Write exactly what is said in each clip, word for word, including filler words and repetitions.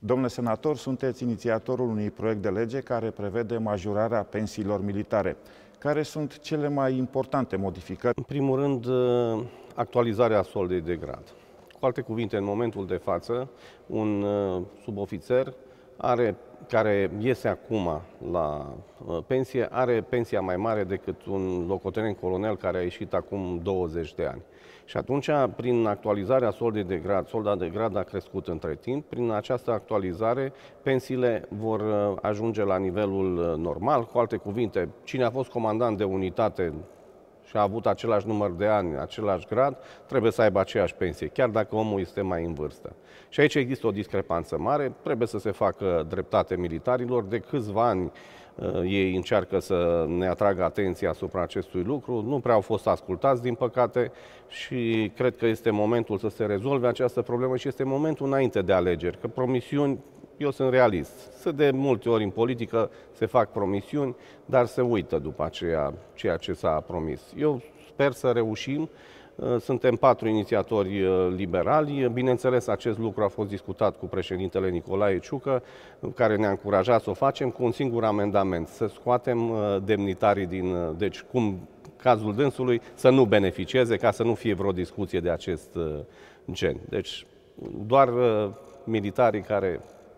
Domnule senator, sunteți inițiatorul unui proiect de lege care prevede majorarea pensiilor militare. Care sunt cele mai importante modificări? În primul rând, actualizarea soldei de grad. Cu alte cuvinte, în momentul de față, un subofițer are, care iese acum la pensie, are pensia mai mare decât un locotenent colonel care a ieșit acum douăzeci de ani. Și atunci, prin actualizarea soldei de grad, solda de grad a crescut între timp, prin această actualizare, pensiile vor ajunge la nivelul normal. Cu alte cuvinte, cine a fost comandant de unitate și a avut același număr de ani, același grad, trebuie să aibă aceeași pensie, chiar dacă omul este mai în vârstă. Și aici există o discrepanță mare, trebuie să se facă dreptate militarilor. De câțiva ani ei încearcă să ne atragă atenția asupra acestui lucru, nu prea au fost ascultați, din păcate, și cred că este momentul să se rezolve această problemă și este momentul înainte de alegeri, că promisiuni, eu sunt realist, să de multe ori în politică se fac promisiuni, dar se uită după aceea ceea ce s-a promis. Eu sper să reușim. Suntem patru inițiatori liberali. Bineînțeles, acest lucru a fost discutat cu președintele Nicolae Ciucă, care ne-a încurajat să o facem cu un singur amendament, să scoatem demnitarii din, deci cum cazul dânsului, să nu beneficieze, ca să nu fie vreo discuție de acest gen. Deci doar militarii care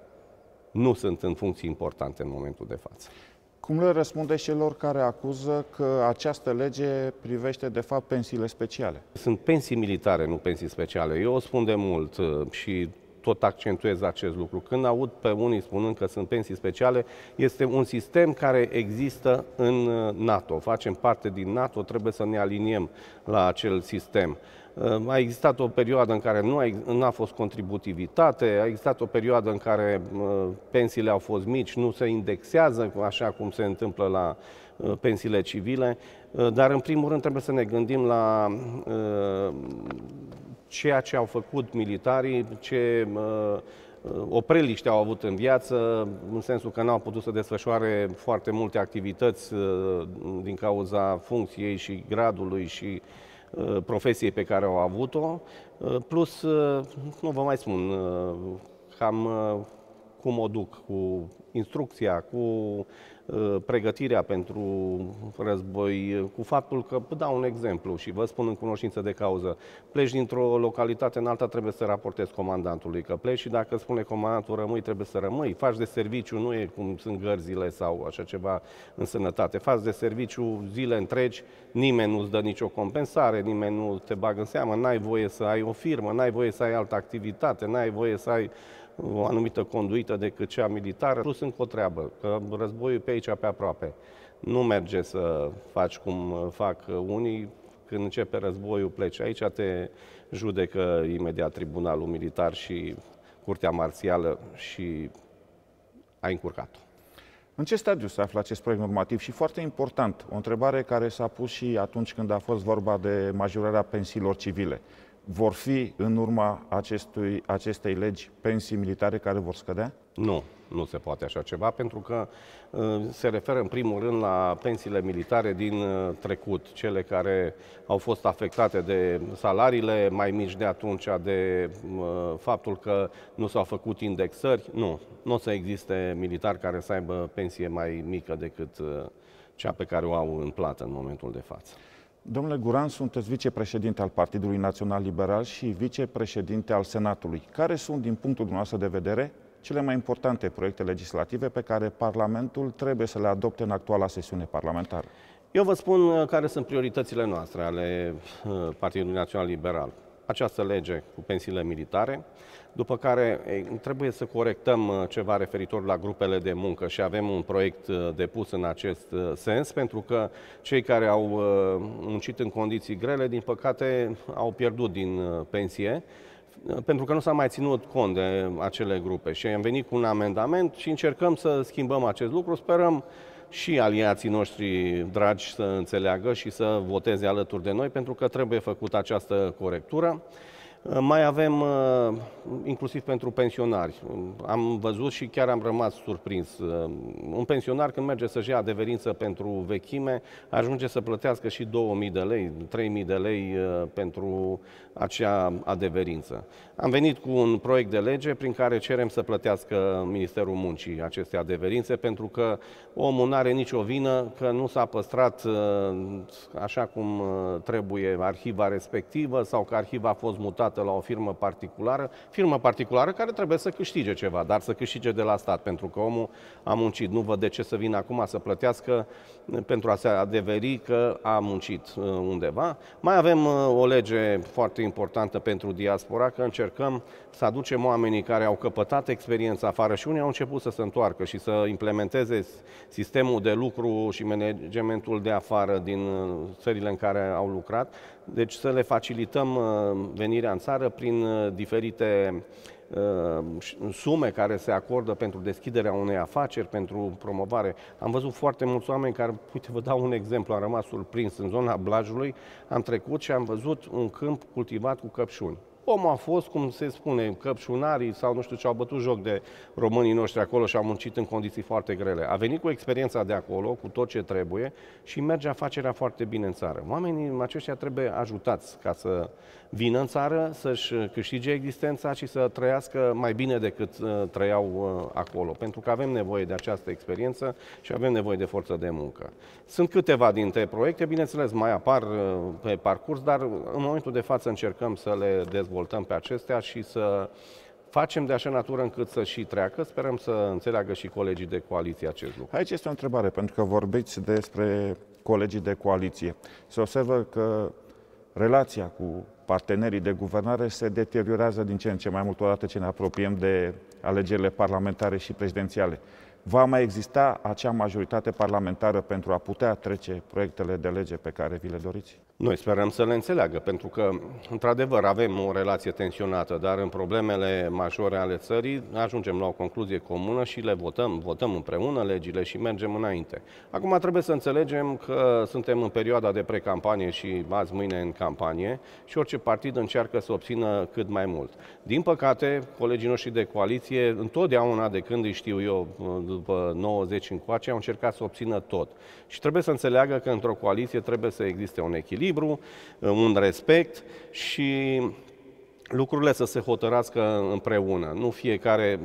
nu sunt în funcții importante în momentul de față. Cum le răspundeți celor care acuză că această lege privește, de fapt, pensiile speciale? Sunt pensii militare, nu pensii speciale. Eu o spun de mult și tot accentuez acest lucru. Când aud pe unii spunând că sunt pensii speciale, este un sistem care există în NATO. Facem parte din NATO, trebuie să ne aliniem la acel sistem. A existat o perioadă în care nu a, nu a fost contributivitate, a existat o perioadă în care pensiile au fost mici, nu se indexează, așa cum se întâmplă la pensiile civile, dar în primul rând trebuie să ne gândim la ceea ce au făcut militarii, ce opreliște au avut în viață, în sensul că n-au putut să desfășoare foarte multe activități din cauza funcției și gradului și profesiei pe care au avut-o, plus, nu vă mai spun, cam cum o duc cu instrucția, cu pregătirea pentru război, cu faptul că, vă dau un exemplu și vă spun în cunoștință de cauză, pleci dintr-o localitate în alta, trebuie să raportezi comandantului că pleci și dacă spune comandantul rămâi, trebuie să rămâi. Faci de serviciu, nu e cum sunt gărzile sau așa ceva în sănătate. Faci de serviciu zile întregi, nimeni nu-ți dă nicio compensare, nimeni nu te bagă în seamă, n-ai voie să ai o firmă, n-ai voie să ai altă activitate, n-ai voie să ai o anumită conduită decât cea militară. Plus încă o treabă, că războiul pe aici, pe aproape. Nu merge să faci cum fac unii, când începe războiul pleci. Aici te judecă imediat tribunalul militar și curtea marțială și ai încurcat-o. În ce stadiu se află acest proiect normativ? Și foarte important, o întrebare care s-a pus și atunci când a fost vorba de majorarea pensiilor civile. Vor fi, în urma acestui, acestei legi, pensii militare care vor scădea? Nu, nu se poate așa ceva, pentru că uh, se referă în primul rând la pensiile militare din uh, trecut, cele care au fost afectate de salariile mai mici de atunci, de uh, faptul că nu s-au făcut indexări. Nu, nu o să existe militari care să aibă pensie mai mică decât uh, cea pe care o au în plată în momentul de față. Domnule Guran, sunteți vicepreședinte al Partidului Național Liberal și vicepreședinte al Senatului. Care sunt, din punctul dumneavoastră de vedere, cele mai importante proiecte legislative pe care Parlamentul trebuie să le adopte în actuala sesiune parlamentară? Eu vă spun care sunt prioritățile noastre ale Partidului Național Liberal. Această lege cu pensiile militare, după care trebuie să corectăm ceva referitor la grupele de muncă și avem un proiect depus în acest sens, pentru că cei care au muncit în condiții grele, din păcate, au pierdut din pensie, pentru că nu s-a mai ținut cont de acele grupe. Și am venit cu un amendament și încercăm să schimbăm acest lucru. Sperăm și aliații noștri dragi să înțeleagă și să voteze alături de noi, pentru că trebuie făcută această corectură. Mai avem inclusiv pentru pensionari. Am văzut și chiar am rămas surprins. Un pensionar când merge să-și ia adeverință pentru vechime, ajunge să plătească și două mii de lei, trei mii de lei pentru acea adeverință. Am venit cu un proiect de lege prin care cerem să plătească Ministerul Muncii aceste adeverințe, pentru că omul nu are nicio vină că nu s-a păstrat așa cum trebuie arhiva respectivă sau că arhiva a fost mutată la o firmă particulară, firmă particulară care trebuie să câștige ceva, dar să câștige de la stat, pentru că omul a muncit. Nu văd de ce să vină acum să plătească pentru a se adeveri că a muncit undeva. Mai avem o lege foarte importantă pentru diaspora, că încercăm să aducem oamenii care au căpătat experiență afară și unii au început să se întoarcă și să implementeze sistemul de lucru și managementul de afară din țările în care au lucrat. Deci să le facilităm venirea în țară prin diferite sume care se acordă pentru deschiderea unei afaceri, pentru promovare. Am văzut foarte mulți oameni care, uite, vă dau un exemplu, am rămas surprins. În zona Blajului am trecut și am văzut un câmp cultivat cu căpșuni. Omul a fost, cum se spune, căpșunarii sau nu știu ce, au bătut joc de românii noștri acolo și au muncit în condiții foarte grele. A venit cu experiența de acolo, cu tot ce trebuie și merge afacerea foarte bine în țară. Oamenii aceștia trebuie ajutați ca să vină în țară, să-și câștige existența și să trăiască mai bine decât trăiau acolo. Pentru că avem nevoie de această experiență și avem nevoie de forță de muncă. Sunt câteva dintre proiecte, bineînțeles, mai apar pe parcurs, dar în momentul de față încercăm să le dezvoltăm. Voltăm pe acestea și să facem de așa natură încât să și treacă. Sperăm să înțeleagă și colegii de coaliție acest lucru. Aici este o întrebare, pentru că vorbiți despre colegii de coaliție. Se observă că relația cu partenerii de guvernare se deteriorează din ce în ce mai mult odată ce ne apropiem de alegerile parlamentare și prezidențiale. Va mai exista acea majoritate parlamentară pentru a putea trece proiectele de lege pe care vi le doriți? Noi sperăm să le înțeleagă, pentru că, într-adevăr, avem o relație tensionată, dar în problemele majore ale țării ajungem la o concluzie comună și le votăm, votăm împreună legile și mergem înainte. Acum trebuie să înțelegem că suntem în perioada de precampanie și azi, mâine în campanie și orice partid încearcă să obțină cât mai mult. Din păcate, colegii noștri de coaliție, întotdeauna de când îi știu eu, după nouăzeci încoace, au încercat să obțină tot. Și trebuie să înțeleagă că într-o coaliție trebuie să existe un echilibru, un respect și lucrurile să se hotărască împreună. Nu fiecare...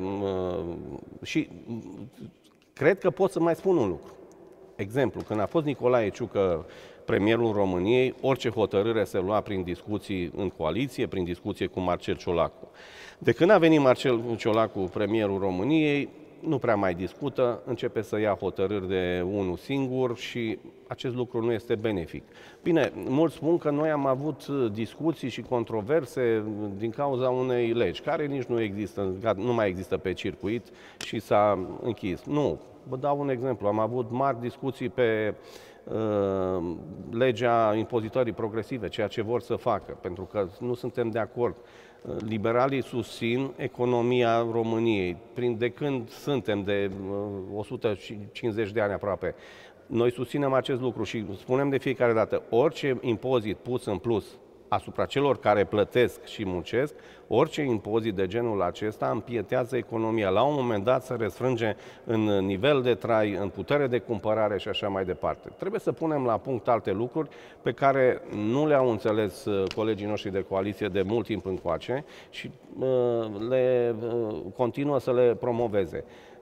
Și cred că pot să mai spun un lucru. Exemplu, când a fost Nicolae Ciucă premierul României, orice hotărâre se lua prin discuții în coaliție, prin discuție cu Marcel Ciolacu. De când a venit Marcel Ciolacu premierul României, nu prea mai discută, începe să ia hotărâri de unul singur și acest lucru nu este benefic. Bine, mulți spun că noi am avut discuții și controverse din cauza unei legi, care nici nu există, nu mai există pe circuit și s-a închis. Nu, vă dau un exemplu, am avut mari discuții pe uh, legea impozitării progresive, ceea ce vor să facă, pentru că nu suntem de acord. Liberalii susțin economia României, prin de când suntem, de o sută cincizeci de ani aproape. Noi susținem acest lucru și spunem de fiecare dată, orice impozit pus în plus asupra celor care plătesc și muncesc, orice impozit de genul acesta împietează economia. La un moment dat se răsfrânge în nivel de trai, în putere de cumpărare și așa mai departe. Trebuie să punem la punct alte lucruri pe care nu le-au înțeles colegii noștri de coaliție de mult timp încoace și le continuă să le promoveze.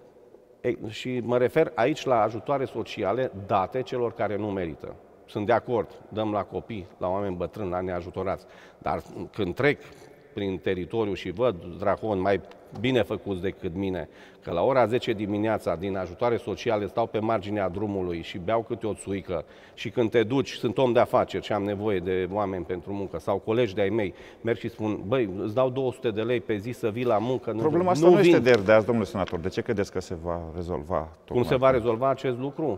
Și mă refer aici la ajutoare sociale date celor care nu merită. Sunt de acord, dăm la copii, la oameni bătrâni, la neajutorați, dar când trec prin teritoriu și văd draconi mai bine făcuți decât mine, că la ora zece dimineața din ajutoare sociale stau pe marginea drumului și beau câte o țuică și când te duci, sunt om de afaceri și am nevoie de oameni pentru muncă sau colegi de-ai mei, merg și spun, băi, îți dau două sute de lei pe zi să vii la muncă. Problema asta nu, nu este de azi, domnule senator. De ce credeți că se va rezolva? Cum se va rezolva acest lucru?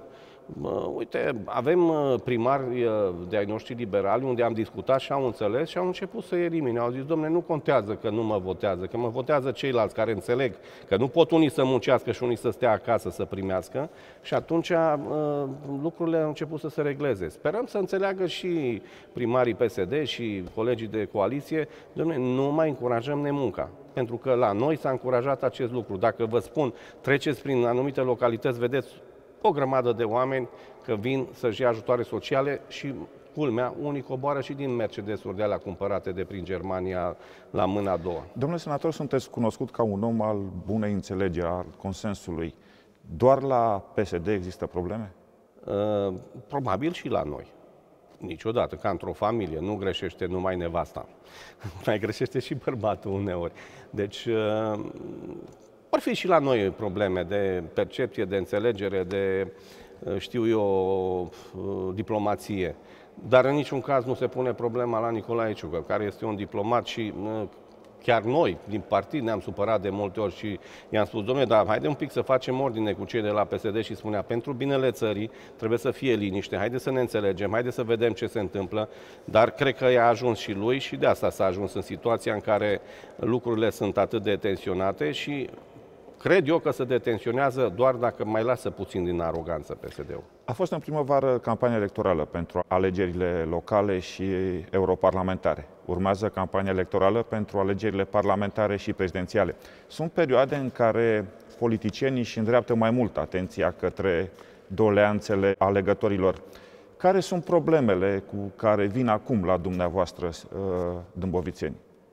Uite, avem primari de-ai noștri liberali unde am discutat și au înțeles și au început să elimine. Au zis, dom'le, nu contează că nu mă votează, că mă votează ceilalți care înțeleg că nu pot unii să muncească și unii să stea acasă să primească și atunci lucrurile au început să se regleze. Sperăm să înțeleagă și primarii P S D și colegii de coaliție, dom'le, nu mai încurajăm nemunca. Pentru că la noi s-a încurajat acest lucru. Dacă vă spun, treceți prin anumite localități, vedeți o grămadă de oameni că vin să-și ia ajutoare sociale și, culmea, unii coboară și din Mercedes-uri de alea cumpărate de prin Germania la mâna a doua. Domnule senator, sunteți cunoscut ca un om al bunei înțelegeri, al consensului. Doar la P S D există probleme? Uh, probabil și la noi. Niciodată, ca într-o familie, nu greșește numai nevasta. Mai greșește și bărbatul uneori. Deci, uh, ar fi și la noi probleme de percepție, de înțelegere, de, știu eu, diplomație. Dar în niciun caz nu se pune problema la Nicolae Ciucă, care este un diplomat și chiar noi, din partid, ne-am supărat de multe ori și i-am spus, dom'le, dar haide un pic să facem ordine cu cei de la P S D și spunea, pentru binele țării trebuie să fie liniște, haide să ne înțelegem, haide să vedem ce se întâmplă, dar cred că i-a ajuns și lui și de asta s-a ajuns în situația în care lucrurile sunt atât de tensionate și cred eu că se detensionează doar dacă mai lasă puțin din aroganță P S D-ul. A fost în primăvară campanie electorală pentru alegerile locale și europarlamentare. Urmează campania electorală pentru alegerile parlamentare și prezidențiale. Sunt perioade în care politicienii își îndreaptă mai mult atenția către doleanțele alegătorilor. Care sunt problemele cu care vin acum la dumneavoastră, dâmbovițeni?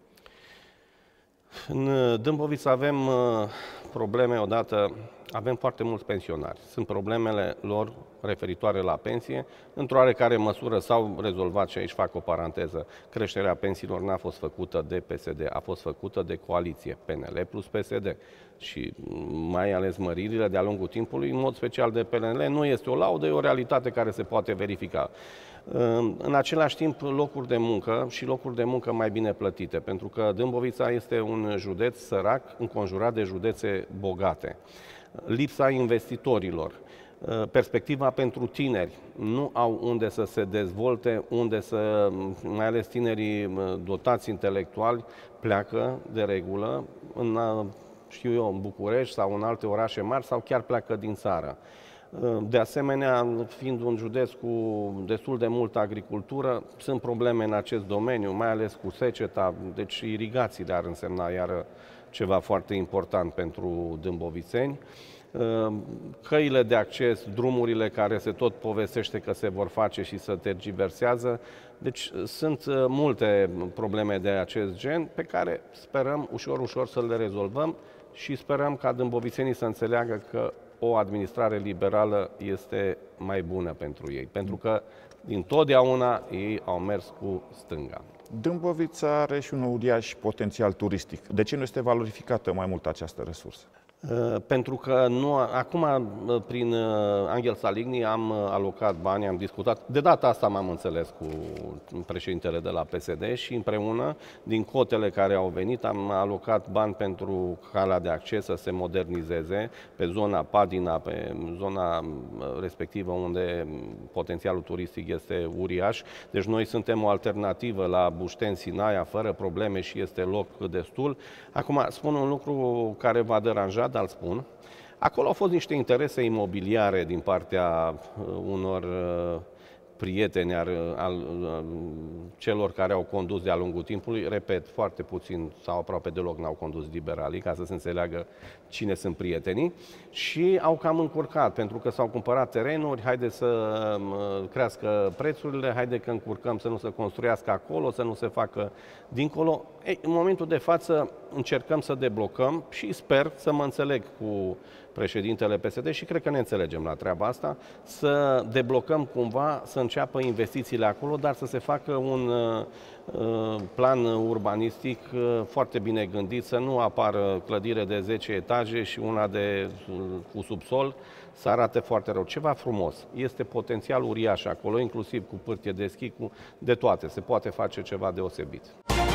În Dâmbovița avem probleme odată, avem foarte mulți pensionari. Sunt problemele lor referitoare la pensie. Într-o oarecare măsură s-au rezolvat și aici fac o paranteză. Creșterea pensiilor n-a fost făcută de P S D, a fost făcută de coaliție, P N L plus P S D. Și mai ales măririle de-a lungul timpului, în mod special de P N L, nu este o laudă, e o realitate care se poate verifica. În același timp, locuri de muncă și locuri de muncă mai bine plătite, pentru că Dâmbovița este un județ sărac înconjurat de județe bogate. Lipsa investitorilor, perspectiva pentru tineri, nu au unde să se dezvolte, unde să, mai ales tinerii dotați intelectuali, pleacă de regulă în, știu eu, în București sau în alte orașe mari sau chiar pleacă din țară. De asemenea, fiind un județ cu destul de multă agricultură, sunt probleme în acest domeniu, mai ales cu seceta, deci irigațiile ar însemna iară ceva foarte important pentru dâmbovițeni. Căile de acces, drumurile care se tot povestește că se vor face și se tergiversează. Deci sunt multe probleme de acest gen pe care sperăm ușor, ușor să le rezolvăm și sperăm ca dâmbovițenii să înțeleagă că o administrare liberală este mai bună pentru ei, pentru că dintotdeauna ei au mers cu stânga. Dâmbovița are și un uriaș potențial turistic. De ce nu este valorificată mai mult această resursă? Pentru că nu, acum, prin Angel Saligny, am alocat bani, am discutat. De data asta m-am înțeles cu președintele de la P S D și împreună, din cotele care au venit, am alocat bani pentru calea de acces să se modernizeze pe zona Padina, pe zona respectivă unde potențialul turistic este uriaș. Deci noi suntem o alternativă la Bușteni, Sinaia, fără probleme și este loc destul. Acum, spun un lucru care va deranja, dar îl spun. Acolo au fost niște interese imobiliare din partea unor prieteni al, al celor care au condus de-a lungul timpului. Repet, foarte puțin sau aproape deloc n-au condus liberalii, ca să se înțeleagă cine sunt prietenii. Și au cam încurcat, pentru că s-au cumpărat terenuri, haide să crească prețurile, haide că încurcăm să nu se construiască acolo, să nu se facă dincolo. Ei, în momentul de față încercăm să deblocăm și sper să mă înțeleg cu președintele P S D și cred că ne înțelegem la treaba asta, să deblocăm cumva, să înceapă investițiile acolo, dar să se facă un uh, plan urbanistic uh, foarte bine gândit, să nu apară clădire de zece etaje și una de, cu subsol, să arate foarte rău. Ceva frumos. Este potențial uriaș acolo, inclusiv cu pârtie de schi, cu de toate. Se poate face ceva deosebit.